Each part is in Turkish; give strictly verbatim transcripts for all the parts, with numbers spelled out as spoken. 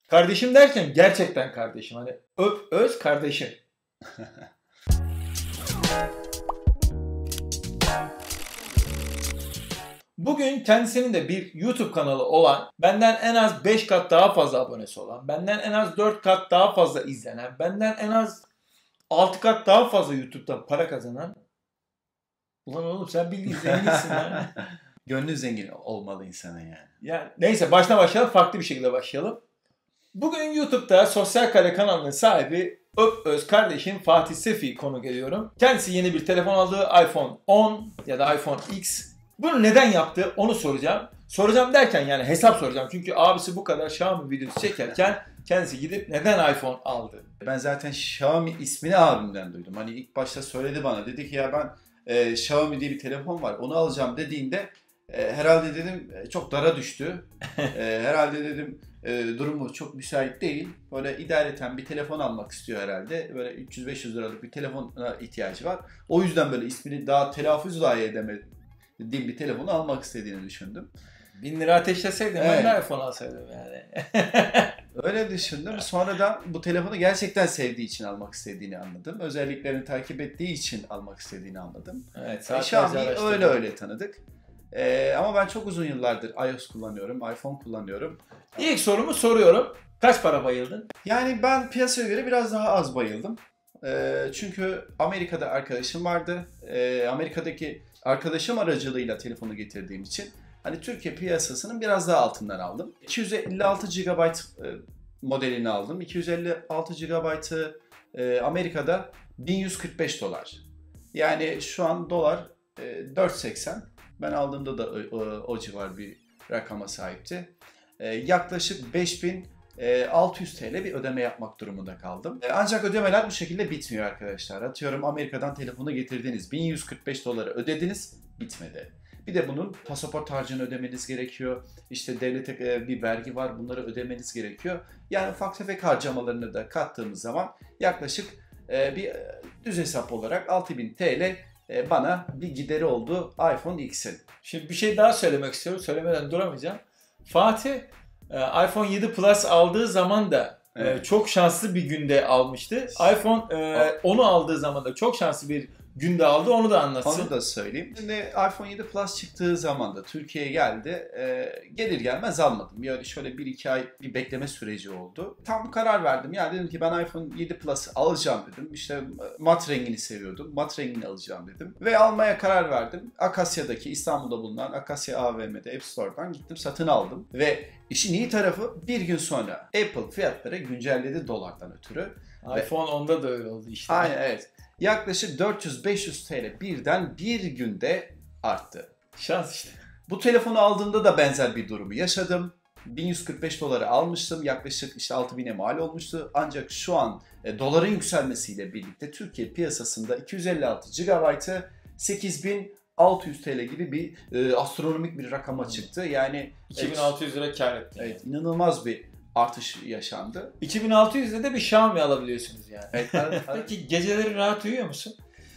Kardeşim derken gerçekten kardeşim. Hani öp öz kardeşim. Bugün kendisinin de bir YouTube kanalı olan, benden en az beş kat daha fazla abonesi olan, benden en az dört kat daha fazla izlenen, benden en az altı kat daha fazla YouTube'da para kazanan. Ulan oğlum sen bildiğin zenginsin lan. Gönlü zengin olmalı insanın yani. Yani neyse baştan başlayalım, farklı bir şekilde başlayalım. Bugün YouTube'da Sosyal Kare kanalının sahibi Öp Öz kardeşim Fatih Sefi'yi konuk ediyorum. Kendisi yeni bir telefon aldı, iPhone on ya da iPhone X. Bunu neden yaptı onu soracağım. Soracağım derken yani hesap soracağım. Çünkü abisi bu kadar Xiaomi videosu çekerken kendisi gidip neden iPhone aldı? Ben zaten Xiaomi ismini abimden duydum. Hani ilk başta söyledi bana. Dedi ki ya ben e, Xiaomi diye bir telefon var. Onu alacağım dediğinde e, herhalde dedim çok dara düştü. e, herhalde dedim e, durumu çok müsait değil. Böyle idareten bir telefon almak istiyor herhalde. Böyle üç yüz beş yüz liralık bir telefona ihtiyacı var. O yüzden böyle ismini daha telaffuz dahi edemedim. Dediğim bir telefonu almak istediğini düşündüm. Bin lira ateşleseydim evet. Ben de iPhone alsaydım yani. Öyle düşündüm. Sonradan bu telefonu gerçekten sevdiği için almak istediğini anladım. Özelliklerini takip ettiği için almak istediğini anladım. Evet. Xiaomi'yi öyle öyle tanıdık. Ee, ama ben çok uzun yıllardır iOS kullanıyorum, iPhone kullanıyorum. İlk sorumu soruyorum. Kaç para bayıldın? Yani ben piyasaya göre biraz daha az bayıldım. Ee, çünkü Amerika'da arkadaşım vardı. Ee, Amerika'daki arkadaşım aracılığıyla telefonu getirdiğim için hani Türkiye piyasasının biraz daha altından aldım. iki yüz elli altı gigabayt modelini aldım. iki yüz elli altı gigabaytı Amerika'da bin yüz kırk beş dolar. Yani şu an dolar dört seksen. Ben aldığımda da o, o, o civar bir rakama sahipti. Yaklaşık beş bin altı yüz TL bir ödeme yapmak durumunda kaldım. Ancak ödemeler bu şekilde bitmiyor arkadaşlar. Atıyorum Amerika'dan telefonu getirdiniz. bin yüz kırk beş doları ödediniz, bitmedi. Bir de bunun pasaport harcını ödemeniz gerekiyor. İşte devlete bir vergi var, bunları ödemeniz gerekiyor. Yani ufak tefek harcamalarını da kattığımız zaman yaklaşık bir düz hesap olarak altı bin TL bana bir gideri oldu iPhone X'in. Şimdi bir şey daha söylemek istiyorum. Söylemeden duramayacağım. Fatih iPhone yedi Plus aldığı zaman da evet. çok şanslı bir günde almıştı. iPhone onu aldığı zaman da çok şanslı bir günde aldı. Onu da anlatsın. Onu da söyleyeyim. Şimdi iPhone yedi Plus çıktığı zaman da Türkiye'ye geldi. E, gelir gelmez almadım. Yani şöyle bir iki ay bir bekleme süreci oldu. Tam karar verdim. Ya dedim ki ben iPhone yedi Plus alacağım dedim. İşte mat rengini seviyordum. Mat rengini alacağım dedim. Ve almaya karar verdim. Akasya'daki İstanbul'da bulunan Akasya A V M'de App Store'dan gittim satın aldım. Ve işin iyi tarafı bir gün sonra Apple fiyatları güncelledi dolardan ötürü. iPhone onda da öyle oldu işte. Aynen evet. Yaklaşık dört yüz beş yüz TL birden bir günde arttı. Şans işte. Bu telefonu aldığımda da benzer bir durumu yaşadım. bin yüz kırk beş dolara almıştım. Yaklaşık işte altı bine mal olmuştu. Ancak şu an e, doların yükselmesiyle birlikte Türkiye piyasasında iki yüz elli altı gigabaytı sekiz bin altı yüz TL gibi bir e, astronomik bir rakama çıktı. Yani iki bin altı yüz lira kar etti. Evet, yani. inanılmaz bir artış yaşandı. iki bin altı yüzde de bir Xiaomi alabiliyorsunuz yani. Evet, peki geceleri rahat uyuyor musun?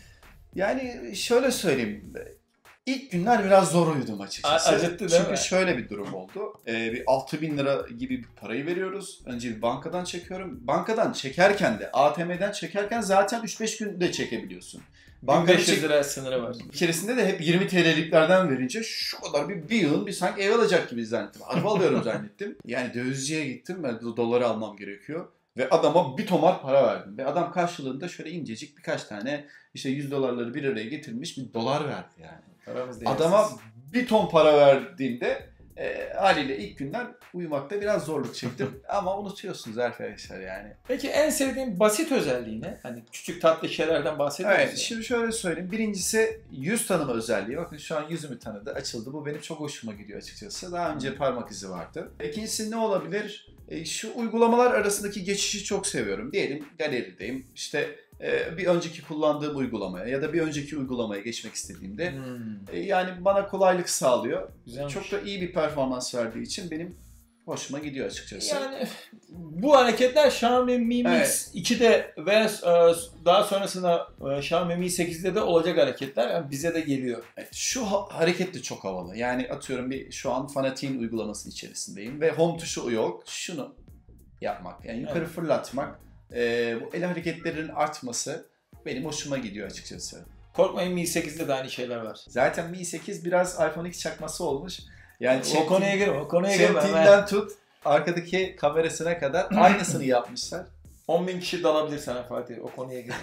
Yani şöyle söyleyeyim. İlk günler biraz zor uyudum açıkçası. Acıttı değil Çünkü mi? şöyle bir durum oldu. Ee, bir altı bin lira gibi bir parayı veriyoruz. Önce bir bankadan çekiyorum. Bankadan çekerken de A T M'den çekerken zaten üç beş günde çekebiliyorsun. bin beş yüz lira sınırı var. Bir keresinde de hep yirmi TL'liklerden verince şu kadar bir, bir yıl bir sanki ev alacak gibi zannettim. Araba alıyorum zannettim. Yani dövizciye gittim. Ben doları almam gerekiyor. Ve adama bir tomar para verdim. Ve adam karşılığında şöyle incecik birkaç tane işte yüz dolarları bir araya getirmiş bir dolar verdi yani. Adama bir ton para verdiğinde e, haliyle ilk günler uyumakta biraz zorluk çektim. Ama unutuyorsunuz arkadaşlar yani. Peki en sevdiğin basit özelliği ne? Hani küçük tatlı şeylerden bahsediyorsun. Evet, şimdi şöyle söyleyeyim. Birincisi yüz tanıma özelliği. Bakın şu an yüzümü tanıdı, açıldı. Bu benim çok hoşuma gidiyor açıkçası. Daha önce parmak izi vardı. İkincisi ne olabilir? E, şu uygulamalar arasındaki geçişi çok seviyorum. Diyelim galerideyim. İşte e, bir önceki kullandığım uygulamaya ya da bir önceki uygulamaya geçmek istediğimde hmm. e, yani bana kolaylık sağlıyor. Güzelmiş. Çok da iyi bir performans verdiği için benim hoşuma gidiyor açıkçası. Yani bu hareketler Xiaomi Mi Mix evet. iki'de ve daha sonrasında Xiaomi Mi sekiz'de de olacak hareketler. Yani bize de geliyor. Evet, şu ha- hareket de çok havalı. Yani atıyorum bir şu an Fanatic'in uygulamasının içerisindeyim ve home tuşu yok. Şunu yapmak. Yani yukarı Evet. fırlatmak, e, bu el hareketlerinin artması benim hoşuma gidiyor açıkçası. Korkmayın, Mi sekizde de aynı şeyler var. Zaten Mi sekiz biraz iPhone X çakması olmuş. Yani o konuya girme, o konuya girme. Çentiğinden tut, arkadaki kamerasına kadar aynısını yapmışlar. on bin kişi dalabilir sana Fatih, o konuya girme.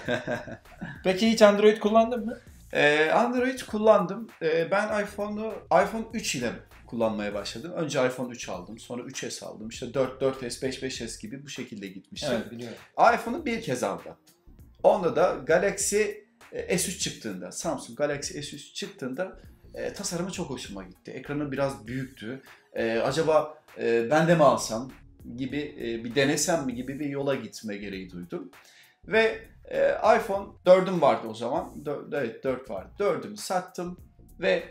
Peki hiç Android kullandın mı? Ee, Android kullandım. Ee, ben iPhone'u iPhone üç ile kullanmaya başladım. Önce iPhone üç aldım, sonra üç S aldım. İşte dört, dört S, beş, beş S gibi bu şekilde gitmiştim. Evet, biliyorum. iPhone'u bir kez aldım. Onda da Galaxy S üç çıktığında, Samsung Galaxy S üç çıktığında e, tasarımı çok hoşuma gitti. Ekranı biraz büyüktü. E, acaba e, ben de mi alsam gibi e, bir denesem mi gibi bir yola gitme gereği duydum. Ve e, iPhone dördüm vardı o zaman. dört, evet dört vardı. dördümü sattım ve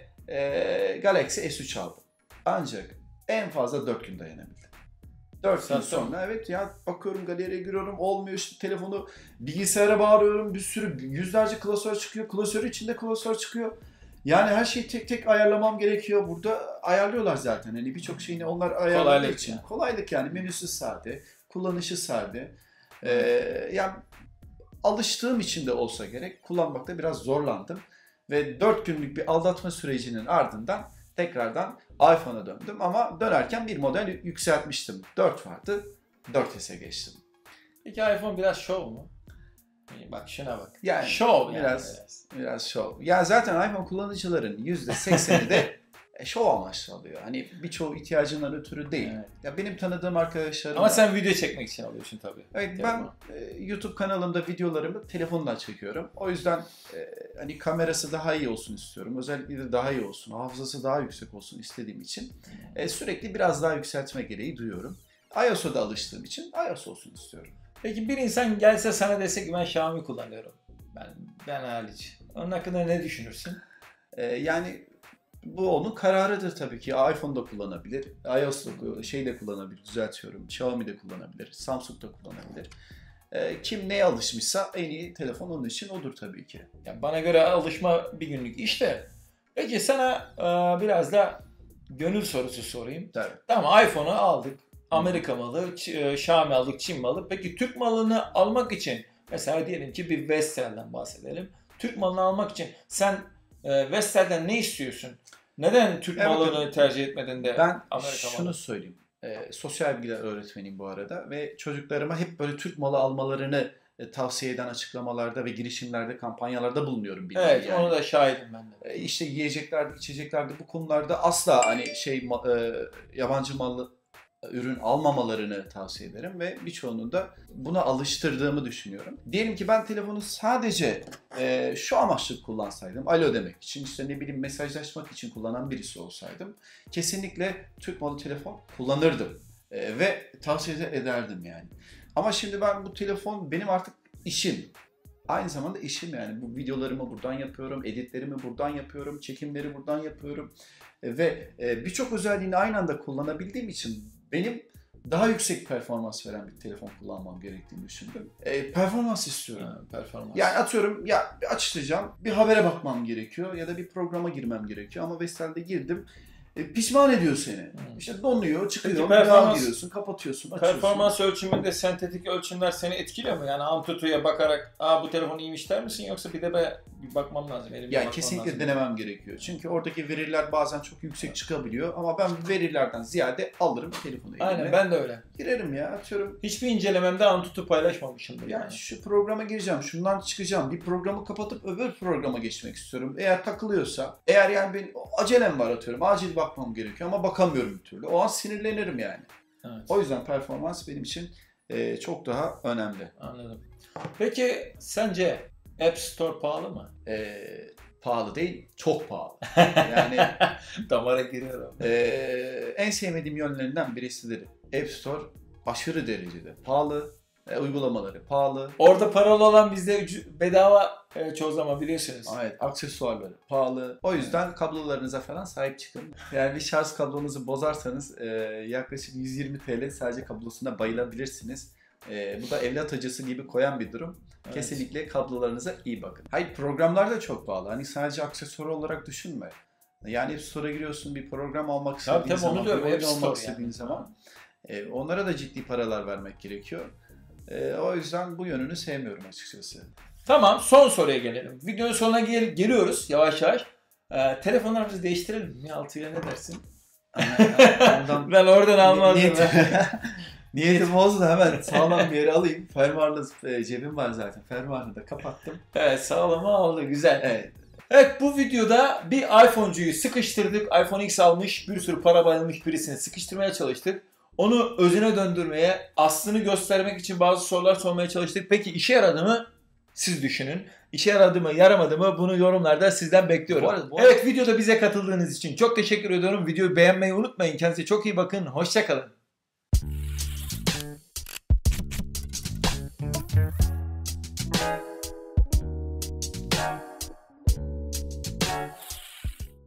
e, Galaxy S üç aldım. Ancak en fazla dört gün dayanabildim. dört gün sonra evet ya bakıyorum galeriye giriyorum, olmuyor işte, telefonu bilgisayara bağırıyorum, bir sürü yüzlerce klasör çıkıyor, klasörü içinde klasör çıkıyor. Yani her şeyi tek tek ayarlamam gerekiyor. Burada ayarlıyorlar zaten. Hani birçok şeyini onlar ayarladığı için. Yani. Kolaylık yani, menüsü sade, kullanışı sade. Ee, yani alıştığım için de olsa gerek kullanmakta biraz zorlandım. Ve dört günlük bir aldatma sürecinin ardından tekrardan iPhone'a döndüm ama dönerken bir model yükseltmiştim. dört vardı, dört S'e geçtim. Peki iPhone biraz şov mu? Bak şuna bak. Yani şov yani. Biraz, biraz. biraz şov. Ya zaten iPhone kullanıcıların yüzde sekseni de şov amaçlı alıyor. Hani birçoğu ihtiyacından ötürü değil. Evet. Ya benim tanıdığım arkadaşlarım Ama var. sen video çekmek için alıyorsun tabii. Evet, ben e, YouTube kanalımda videolarımı telefonla çekiyorum. O yüzden e, hani kamerası daha iyi olsun istiyorum. Özellikle de daha iyi olsun, hafızası daha yüksek olsun istediğim için e, sürekli biraz daha yükseltme gereği duyuyorum. iOS'a da alıştığım için iOS olsun istiyorum. Peki bir insan gelse sana dese ki ben Xiaomi kullanıyorum. Ben ben hariç. Onun hakkında ne düşünürsün? Ee, yani bu onun kararıdır tabii ki. iPhone'da kullanabilir, iOS'da şey de kullanabilir, düzeltiyorum. Xiaomi'de kullanabilir, Samsung'da kullanabilir. Ee, kim neye alışmışsa en iyi telefon onun için odur tabii ki. Yani bana göre alışma bir günlük iş de. Peki sana e, biraz da gönül sorusu sorayım. Tabii. Tamam, iPhone'u aldık. Amerika malı, Xiaomi aldık, Çin malı. Peki Türk malını almak için mesela diyelim ki bir Vestel'den bahsedelim. Türk malını almak için sen e, Vestel'den ne istiyorsun? Neden Türk evet, malını tercih etmedin de ben Amerika malı? Ben şunu söyleyeyim. E, sosyal bilgiler öğretmeniyim bu arada ve çocuklarıma hep böyle Türk malı almalarını e, tavsiye eden açıklamalarda ve girişimlerde, kampanyalarda bulunuyorum. Evet, yani. onu da şahidim ben de. E, işte yiyeceklerde, içeceklerde bu konularda asla hani şey e, yabancı mallı ürün almamalarını tavsiye ederim ve birçoğunun da buna alıştırdığımı düşünüyorum. Diyelim ki ben telefonu sadece e, şu amaçlı kullansaydım, alo demek için, işte ne bileyim mesajlaşmak için kullanan birisi olsaydım, kesinlikle Türk malı telefon kullanırdım e, ve tavsiye ederdim yani. Ama şimdi ben bu telefon benim artık işim. Aynı zamanda işim yani. Bu videolarımı buradan yapıyorum, editlerimi buradan yapıyorum, çekimleri buradan yapıyorum. E, ve e, birçok özelliğini aynı anda kullanabildiğim için benim daha yüksek performans veren bir telefon kullanmam gerektiğini düşündüm. E, performans istiyorum. Ha, performans. Yani atıyorum ya bir açacağım, bir habere bakmam gerekiyor ya da bir programa girmem gerekiyor ama Vestel'de girdim. E, pişman ediyor seni. Hmm. İşte donuyor, çıkıyor, devam giriyorsun, kapatıyorsun, açıyorsun. Performans ölçümünde sentetik ölçümler seni etkiliyor mu? Yani Antutu'ya bakarak aa bu telefon iyiymiş der misin, yoksa bir de be bir bakmam lazım. Elimde yani kesinlikle lazım. Denemem gerekiyor. Çünkü oradaki veriler bazen çok yüksek çıkabiliyor ama ben verilerden ziyade alırım telefonu elime. Aynen, ben de öyle. Girerim ya, atıyorum. Hiçbir incelememde Antutu paylaşmamışımdır. Yani, yani şu programa gireceğim, şundan çıkacağım. Bir programı kapatıp öbür programa geçmek istiyorum. Eğer takılıyorsa, eğer yani benim acelem var atıyorum, acil bakmam gerekiyor ama bakamıyorum bir türlü. O an sinirlenirim yani. Evet. O yüzden performans benim için e, çok daha önemli. Anladım. Peki sence App Store pahalı mı? E, pahalı değil, çok pahalı. Yani damara giriyorum. E, en sevmediğim yönlerinden birisidir. App Store aşırı derecede pahalı. E, uygulamaları pahalı. Orada paralı olan bizde bedava e, çoğu zaman, biliyorsunuz. Evet, aksesuarları pahalı. O yüzden kablolarınıza falan sahip çıkın. Yani bir şarj kablonuzu bozarsanız e, yaklaşık yüz yirmi TL sadece kablosuna bayılabilirsiniz. E, bu da evlat acısı gibi koyan bir durum. Evet. Kesinlikle kablolarınıza iyi bakın. Hayır, programlar da çok pahalı. Hani sadece aksesuar olarak düşünme. Yani App Store'a giriyorsun, bir program almak istediğin tabii, zaman, bir oyun almak yani. istediğin zaman E, onlara da ciddi paralar vermek gerekiyor. E, o yüzden bu yönünü sevmiyorum açıkçası. Tamam, son soruya gelelim. Videonun sonuna gel geliyoruz yavaş yavaş. Ee, telefonlarımızı değiştirelim mi? Altıya ne dersin? Ondan... Ben oradan almazdım. Niyet... Niyetim olsun, hemen sağlam bir yere alayım. Fermuarlı e, cebim var zaten. Fermuarını da kapattım. Evet, sağlama aldı. Güzel. Evet. Evet, bu videoda bir iPhone'cuyu sıkıştırdık. iPhone X almış, bir sürü para bayılmış birisini sıkıştırmaya çalıştık. Onu özüne döndürmeye, aslını göstermek için bazı sorular sormaya çalıştık. Peki işe yaradı mı? Siz düşünün. İşe yaradı mı, yaramadı mı? Bunu yorumlarda sizden bekliyorum. Bu arada, bu arada... Evet, videoda bize katıldığınız için çok teşekkür ediyorum. Videoyu beğenmeyi unutmayın. Kendinize çok iyi bakın. Hoşça kalın.